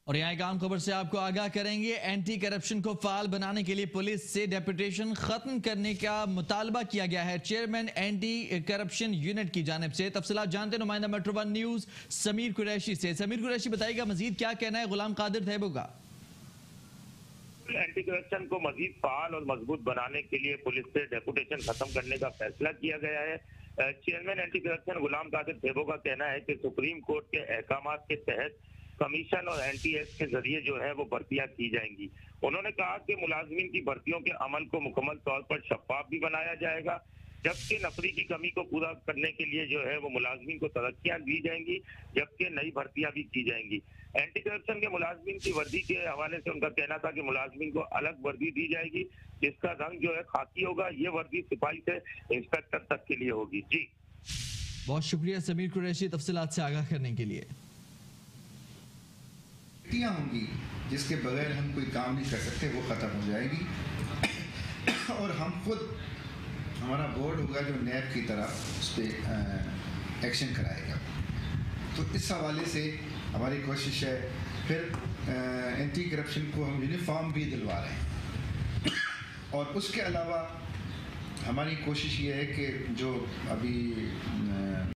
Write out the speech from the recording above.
और यहाँ एक आम खबर से आपको आगाह करेंगे। एंटी करप्शन को फाल बनाने के लिए पुलिस से डेपुटेशन खत्म करने का मुतालबा किया गया है चेयरमैन एंटी करप्शन यूनिट की जानिब से। तफसीलात जानते नुमाइंदा metro one news Sameer Qureshi से। समीर कुरैशी बताइएगा मजीद क्या कहना है गुलाम कादिर थैबो का। एंटी करप्शन को मजीद फाल और मजबूत बनाने के लिए पुलिस से डेपुटेशन खत्म करने का फैसला किया गया है। Chairman anti corruption Ghulam Qadir Thebo का कहना है कि सुप्रीम कोर्ट के अहकामात के तहत कमीशन और NTS के जरिए जो है वो भर्तियां की जाएंगी। उन्होंने कहा कि मुलाजमीन की भर्तियों के अमल को मुकम्मल तौर पर शफाफ भी बनाया जाएगा, जबकि नफरी की कमी को पूरा करने के लिए जो है वो मुलाजमीन को तरक्कियां दी जाएंगी, जबकि नई भर्तियां भी की जाएंगी। एंटी करप्शन के मुलाजमीन की वर्दी के हवाले से उनका कहना था कि मुलाजमीन को अलग वर्दी दी जाएगी जिसका रंग जो है खाकी होगा। ये वर्दी सिपाही से इंस्पेक्टर तक के लिए होगी। जी बहुत शुक्रिया समीर कुरैशी तफसीलात से आगाह करने के लिए। होंगी जिसके बगैर हम कोई काम नहीं कर सकते, वो ख़त्म हो जाएगी और हम खुद हमारा बोर्ड होगा जो नैब की तरह उस पर एक्शन कराएगा। तो इस हवाले से हमारी कोशिश है। फिर एंटी करप्शन को हम यूनिफॉर्म भी दिलवा रहे हैं और उसके अलावा हमारी कोशिश ये है कि जो अभी